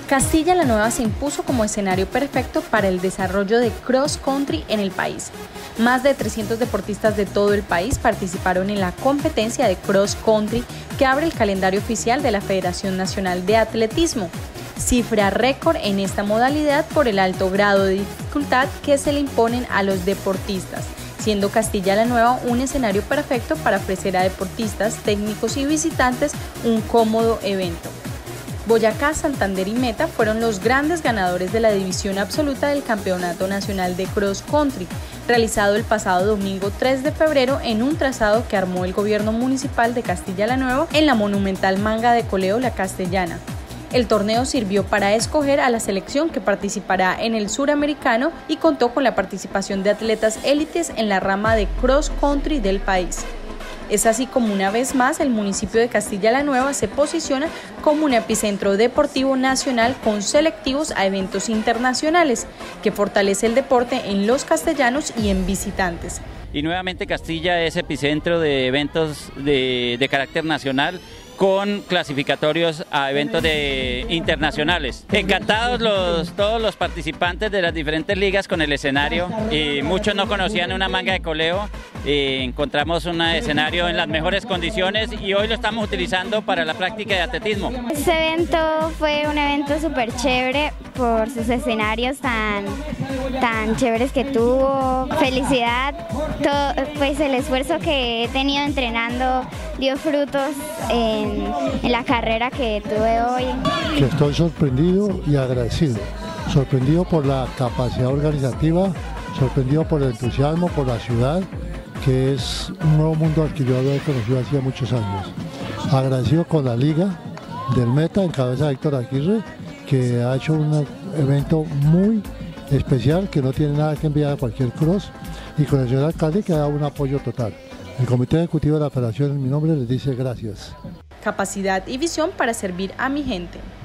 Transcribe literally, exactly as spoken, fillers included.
Castilla la Nueva se impuso como escenario perfecto para el desarrollo de cross country en el país. Más de trescientos deportistas de todo el país participaron en la competencia de cross country que abre el calendario oficial de la Federación Nacional de Atletismo. Cifra récord en esta modalidad por el alto grado de dificultad que se le imponen a los deportistas, siendo Castilla la Nueva un escenario perfecto para ofrecer a deportistas, técnicos y visitantes un cómodo evento. Boyacá, Santander y Meta fueron los grandes ganadores de la división absoluta del Campeonato Nacional de Cross Country, realizado el pasado domingo tres de febrero en un trazado que armó el gobierno municipal de Castilla la Nueva en la monumental Manga de Coleo La Castellana. El torneo sirvió para escoger a la selección que participará en el suramericano y contó con la participación de atletas élites en la rama de cross country del país. Es así como una vez más el municipio de Castilla la Nueva se posiciona como un epicentro deportivo nacional con selectivos a eventos internacionales, que fortalece el deporte en los castellanos y en visitantes. Y nuevamente Castilla es epicentro de eventos de, de carácter nacional, con clasificatorios a eventos de internacionales. Encantados los, todos los participantes de las diferentes ligas con el escenario, y muchos no conocían una Manga de Coleo, y encontramos un escenario en las mejores condiciones y hoy lo estamos utilizando para la práctica de atletismo. Este evento fue un evento súper chévere por sus escenarios tan, tan chéveres que tuvo. Felicidad, todo, pues el esfuerzo que he tenido entrenando dio frutos en en la carrera que tuve hoy. Que estoy sorprendido y agradecido, sorprendido por la capacidad organizativa, sorprendido por el entusiasmo, por la ciudad, que es un nuevo mundo al que yo había conocido hacía muchos años. Agradecido con la Liga del Meta, en cabeza de Héctor Aguirre, que ha hecho un evento muy especial, que no tiene nada que enviar a cualquier cross, y con el señor alcalde, que ha dado un apoyo total. El Comité Ejecutivo de la Federación, en mi nombre, les dice gracias. Capacidad y visión para servir a mi gente.